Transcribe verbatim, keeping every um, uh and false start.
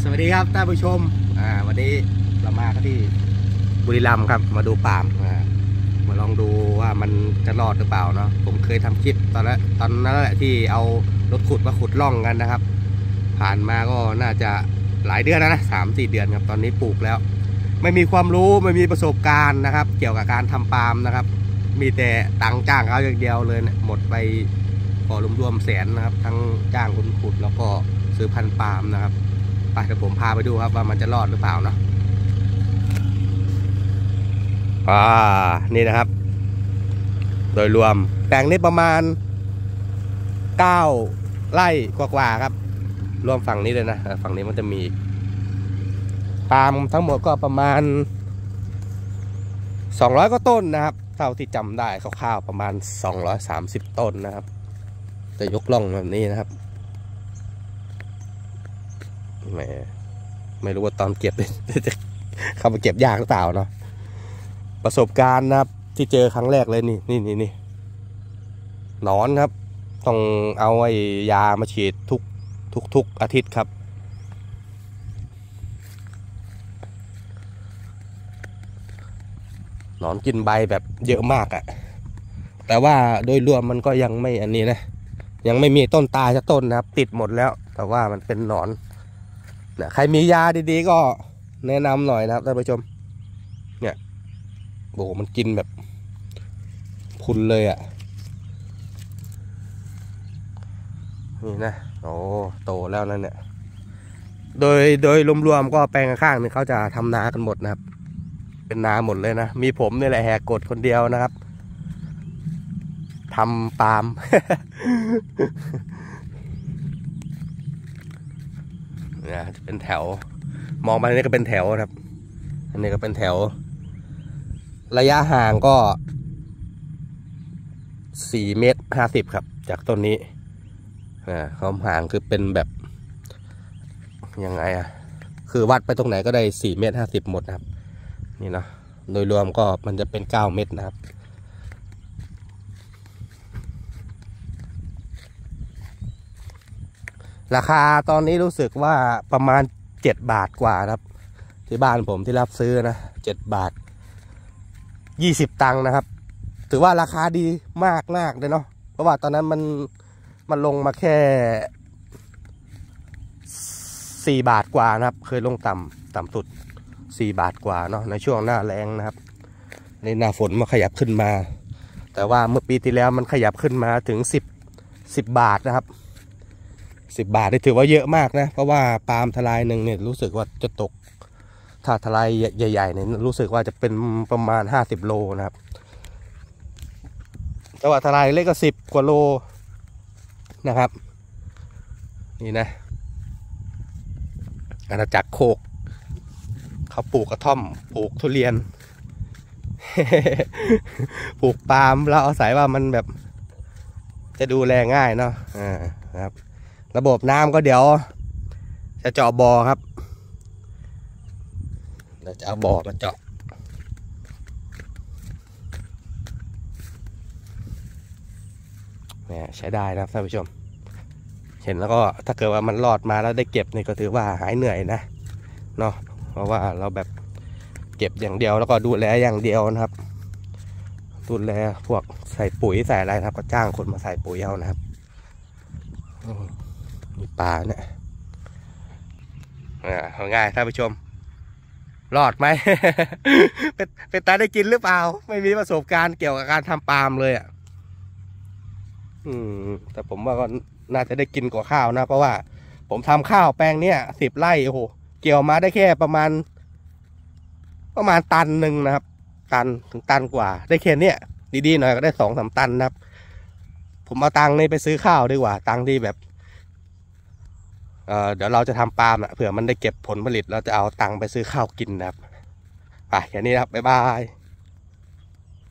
สวัสดีครับท่านผู้ชมอ่าวันนี้เรามาที่บุรีรัมย์ครับมาดูปาล์มอ่ามาลองดูว่ามันจะรอดหรือเปล่าเนาะผมเคยทำคลิปตอนนั้นตอนนั้นแหละที่เอารถขุดมาขุดร่องกันนะครับ ผ่านมาก็น่าจะหลายเดือนแล้วนะสามสี่เดือนครับตอนนี้ปลูกแล้วไม่มีความรู้ไม่มีประสบการณ์นะครับเกี่ยวกับการทำปาล์มนะครับมีแต่ตังจ้างเขาอย่างเดียวเลยเนี่ยหมดไปพอรวมๆแสนนะครับทั้งจ้างคนขุดแล้วก็ซื้อพันธุ์ปาล์มนะครับไปเดี๋ยวผมพาไปดูครับว่ามันจะรอดหรือเปล่าเนาะอ่านี่นะครับโดยรวมแปลงนี้ประมาณเก้าไร่กว่าๆครับรวมฝั่งนี้เลยนะฝั่งนี้มันจะมีปาล์มทั้งหมดก็ประมาณสองร้อยก็ต้นนะครับเท่าที่จำได้คร่าวๆประมาณสองร้อยสามสิบต้นนะครับจะยกล่องแบบนี้นะครับไม่ไม่รู้ว่าตอนเก็บจะเข้าไปเก็บยากหรือเปล่าเนาะประสบการณ์นะครับที่เจอครั้งแรกเลยนี่นี่นี่นี่หนอนครับต้องเอาไอ้ยามาฉีดทุกทุกทุกอาทิตย์ครับหนอนกินใบแบบเยอะมากอะ่ะแต่ว่าโดยรวมมันก็ยังไม่อันนี้นะยังไม่มีต้นตายสักต้นนะครับติดหมดแล้วแต่ว่ามันเป็นหนอนนะใครมียาดีๆก็แนะนำหน่อยนะครับท่านผู้ชมเนี่ยโอ้มันกินแบบพุนเลยอะ่ะนี่นะโอ้โตแล้วนั่นเนี่ยโดยโดยรวมๆก็แปลงข้างๆนี่เขาจะทำนากันหมดนะครับเป็นนาหมดเลยนะมีผมนี่แหละแหกกฎคนเดียวนะครับทำปาล์ม เนี่ยจะเป็นแถวมองไปนี่ก็เป็นแถวครับอันนี้ก็เป็นแถวระยะห่างก็สี่เมตรห้าสิบครับจากต้นนี้อ่าความห่างคือเป็นแบบยังไงอ่ะคือวัดไปตรงไหนก็ได้สี่เมตรห้าสิบหมดนะครับนี่เนาะโดยรวมก็มันจะเป็นเก้าเมตรนะครับราคาตอนนี้รู้สึกว่าประมาณเจ็ดบาทกว่าครับที่บ้านผมที่รับซื้อนะเจ็ดบาทยี่สิบตังค์นะครับถือว่าราคาดีมากมากเลยเนาะเพราะว่าตอนนั้นมันมันลงมาแค่สี่บาทกว่านะครับเคยลงต่ำต่ำสุดสี่บาทกว่าเนาะในช่วงหน้าแล้งนะครับในหน้าฝนมันขยับขึ้นมาแต่ว่าเมื่อปีที่แล้วมันขยับขึ้นมาถึงสิบสิบบาทนะครับสิบบาทนี่ถือว่าเยอะมากนะเพราะว่าปาล์มทลายหนึ่งเนี่ยรู้สึกว่าจะตกถ้าทลายใหญ่ๆเนี่ยรู้สึกว่าจะเป็นประมาณห้าสิบโลนะครับแต่ว่าทลายเล็กก็สิบกว่าโลนะครับนี่นะอาณาจักรโคกเขาปลูกกระท่อมปลูกทุเรียน ปลูกปาล์มเราอาศัยว่ามันแบบจะดูแลง่ายเนาะอ่าครับระบบน้ำก็เดี๋ยวจะเจาะบ่อครับเราจะเอาบ่อมาเจาะเนี่ยใช้ได้นะท่านผู้ชมเห็นแล้วก็ถ้าเกิดว่ามันรอดมาแล้วได้เก็บนี่ก็ถือว่าหายเหนื่อยนะเนาะเพราะว่าเราแบบเก็บอย่างเดียวแล้วก็ดูแลอย่างเดียวนะครับดูแลพวกใส่ปุ๋ยใส่อะไรนะครับก็จ้างคนมาใส่ปุ๋ยเอานะครับมีปลาเนี่ยเอาง่ายท่านผู้ชมรอดไหม เป็นเป็นตาได้กินหรือเปล่าไม่มีประสบการณ์เกี่ยวกับการทำปาล์มเลยอ่ะอืมแต่ผมว่าก็น่าจะได้กินกว่าข้าวนะเพราะว่าผมทำข้าวแปลงเนี้ยสิบไร่โอ้โหเกี่ยวมาได้แค่ประมาณประมาณตันหนึ่งนะครับตันถึงตันกว่าได้แค่เนี้ยดีๆหน่อยก็ได้สองสามตันนะครับผมเอาตังค์นี่ไปซื้อข้าวดีกว่าตังค์ที่แบบเอ่อเดี๋ยวเราจะทำปาล์มนะเผื่อมันได้เก็บผลผลิตเราจะเอาตังค์ไปซื้อข้าวกินนะครับไปแค่นี้ครับบ๊ายบาย